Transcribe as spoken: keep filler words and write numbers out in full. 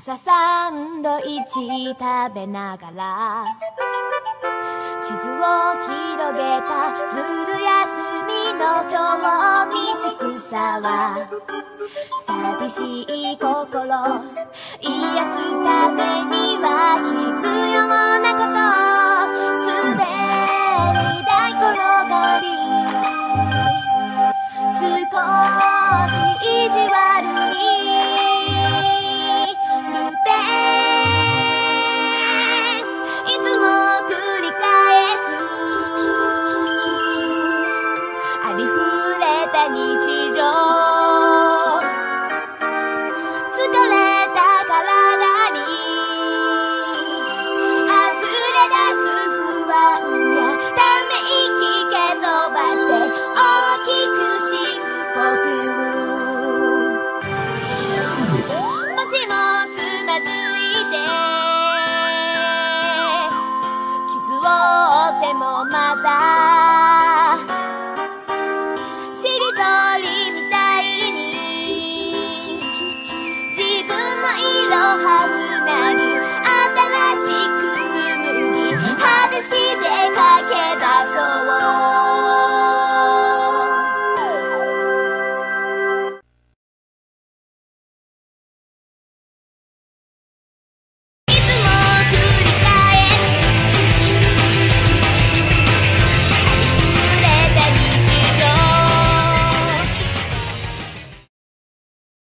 朝サンドイッチ食べながら地図を広げたずる休みの今日道草は寂しい心癒すためには必要なこと滑り台転がり少し意地悪にルテいつも繰り返すありふれた日常疲れた体に溢れ出す不安やため息蹴飛ばして大きく深呼吸もしもつまずいて傷を負ってもまたしりとりみたいに自分の色はず